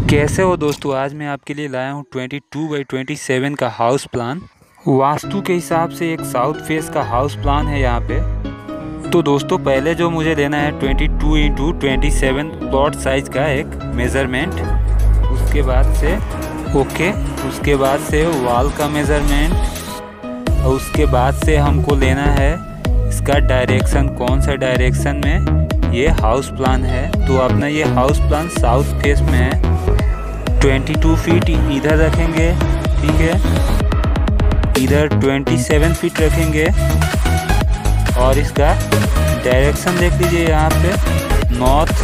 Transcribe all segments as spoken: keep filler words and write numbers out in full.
कैसे हो दोस्तों। आज मैं आपके लिए लाया हूँ बाईस बाई सत्ताईस का हाउस प्लान। वास्तु के हिसाब से एक साउथ फेस का हाउस प्लान है यहाँ पे। तो दोस्तों पहले जो मुझे लेना है बाईस इंटू सत्ताईस प्लॉट साइज का एक मेज़रमेंट। उसके बाद से ओके उसके बाद से वॉल का मेज़रमेंट और उसके बाद से हमको लेना है इसका डायरेक्शन, कौन सा डायरेक्शन में ये हाउस प्लान है। तो अपना ये हाउस प्लान साउथ फेस में है। बाईस फीट इधर रखेंगे, ठीक है, इधर सत्ताईस फीट रखेंगे। और इसका डायरेक्शन देख लीजिए यहाँ पे, north,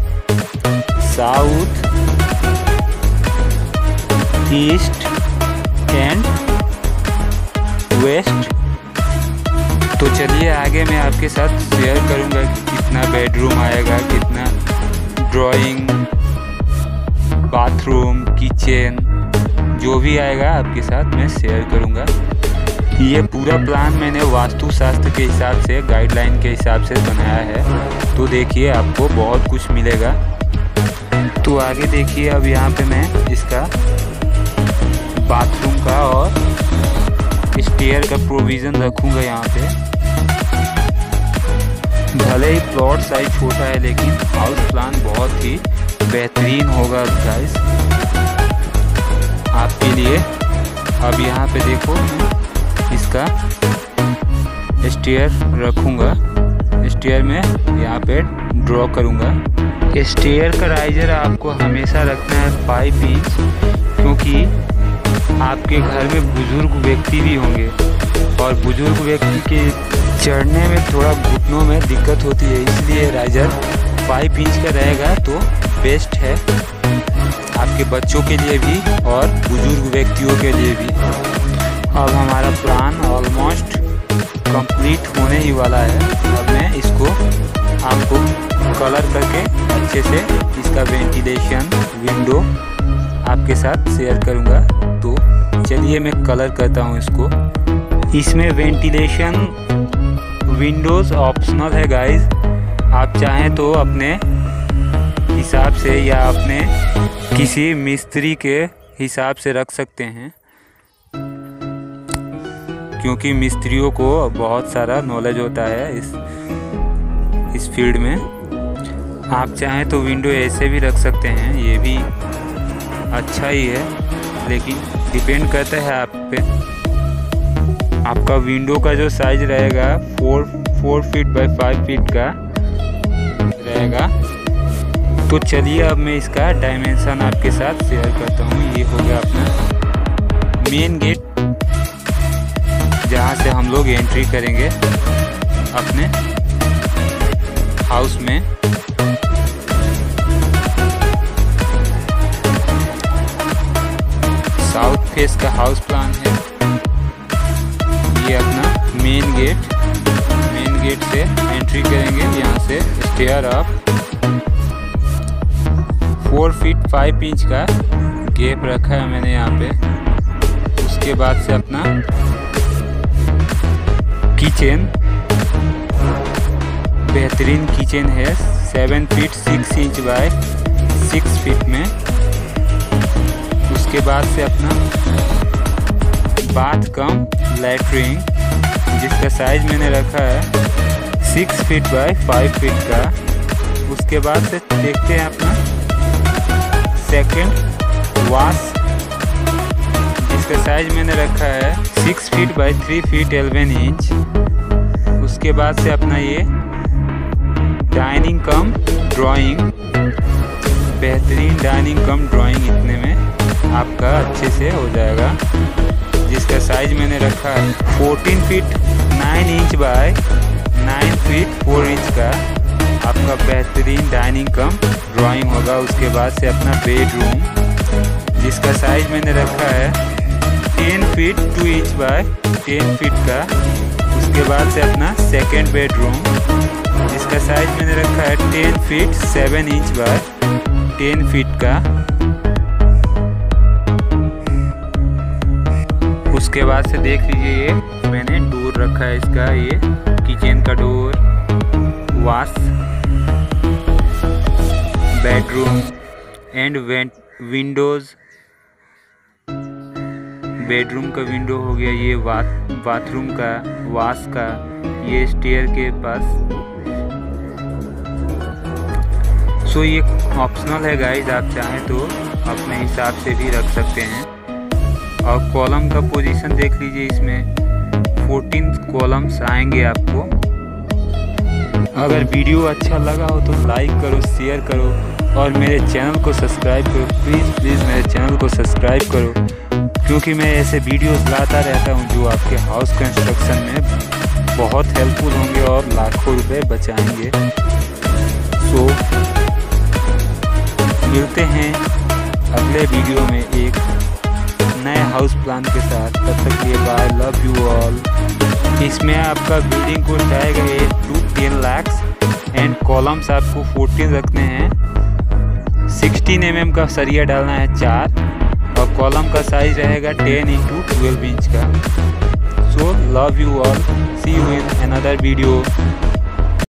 south, east and west. तो चलिए आगे मैं आपके साथ शेयर करूँगा कि कितना बेडरूम आएगा, कितना ड्राइंग, बाथरूम, किचन, जो भी आएगा आपके साथ मैं शेयर करूँगा। ये पूरा प्लान मैंने वास्तुशास्त्र के हिसाब से, गाइडलाइन के हिसाब से बनाया है। तो देखिए आपको बहुत कुछ मिलेगा। तो आगे देखिए, अब यहाँ पे मैं इसका बाथरूम का और स्टेयर का प्रोविज़न रखूँगा यहाँ पे। भले ही प्लॉट साइज छोटा है लेकिन हाउस प्लान बहुत ही बेहतरीन होगा गाइस आपके लिए। अब यहाँ पे देखो इसका स्टेयर रखूँगा, स्टेयर में यहाँ पे ड्रॉ करूँगा। स्टेयर का राइजर आपको हमेशा रखना है फाइव इंच, क्योंकि आपके घर में बुजुर्ग व्यक्ति भी होंगे और बुजुर्ग व्यक्ति के चढ़ने में थोड़ा घुटनों में दिक्कत होती है, इसलिए राइजर फाइव इंच का रहेगा तो बेस्ट है आपके बच्चों के लिए भी और बुजुर्ग व्यक्तियों के लिए भी। अब हमारा प्लान ऑलमोस्ट कंप्लीट होने ही वाला है। अब मैं इसको आपको कलर करके अच्छे से इसका वेंटिलेशन, विंडो आपके साथ शेयर करूँगा। तो चलिए मैं कलर करता हूँ इसको। इसमें वेंटिलेशन विंडोज़ ऑप्शनल है गाइस, आप चाहें तो अपने हिसाब से या अपने किसी मिस्त्री के हिसाब से रख सकते हैं, क्योंकि मिस्त्रियों को बहुत सारा नॉलेज होता है इस इस फील्ड में। आप चाहें तो विंडो ऐसे भी रख सकते हैं, ये भी अच्छा ही है, लेकिन डिपेंड करता है आप पे। आपका विंडो का जो साइज रहेगा four four feet by five feet का रहेगा। तो चलिए अब मैं इसका डायमेंशन आपके साथ शेयर करता हूँ। ये हो गया अपना मेन गेट, जहाँ से हम लोग एंट्री करेंगे अपने हाउस में। साउथ फेस का हाउस प्लान है। ये अपना मेन गेट, मेन गेट से एंट्री करेंगे, यहाँ से stair up. Four feet five inch का गैप रखा है मैंने यहाँ पे। उसके बाद से अपना किचन, बेहतरीन किचन है, seven feet six inch by six feet में। उसके बाद से अपना बाथ कम लैट्रिन, जिसका साइज मैंने रखा है six feet by five feet का। उसके बाद से देखते हैं अपना सेकंड वॉश, जिसका साइज मैंने रखा है six feet by three feet eleven inch. उसके बाद से अपना ये डाइनिंग कम ड्राइंग, बेहतरीन डाइनिंग कम ड्राइंग, इतने में आपका अच्छे से हो जाएगा। जिसका साइज मैंने रखा है fourteen feet nine inch by nine feet four inch का आपका बेहतरीन डाइनिंग कम ड्राइंग होगा। उसके बाद से अपना बेडरूम, जिसका साइज मैंने रखा है ten feet two inch by ten feet का। उसके बाद से अपना सेकंड बेडरूम, जिसका साइज मैंने रखा है ten feet seven inch by ten feet का। उसके बाद से देख लीजिए, ये मैंने डोर रखा है इसका, ये किचन का door, wash, bedroom, and windows, bedroom का विंडो हो गया, ये बाथ बाथरूम का, वाश का, ये स्टेयर के पास। सो ये ऑप्शनल है गाइज, आप चाहें तो अपने हिसाब से भी रख सकते हैं। और कॉलम का पोजीशन देख लीजिए, इसमें चौदह कॉलम्स आएंगे आपको। अगर वीडियो अच्छा लगा हो तो लाइक करो, शेयर करो और मेरे चैनल को सब्सक्राइब करो। प्लीज़ प्लीज़ मेरे चैनल को सब्सक्राइब करो, क्योंकि मैं ऐसे वीडियोस लाता रहता हूं जो आपके हाउस कंस्ट्रक्शन में बहुत हेल्पफुल होंगे और लाखों रुपए बचाएंगे। सो मिलते हैं अगले वीडियो में एक नए हाउस प्लान के साथ। तब तक लिए बाय, लव यू ऑल। इसमें आपका बिल्डिंग को जाएगा eight two ten lakhs and columns आपको फोर्टीन रखने हैं। सिक्सटीन एम एम का सरिया डालना है चार, और कॉलम का साइज रहेगा टेन इंटू ट्वेल्व इंच का। So love you all, see you in another video.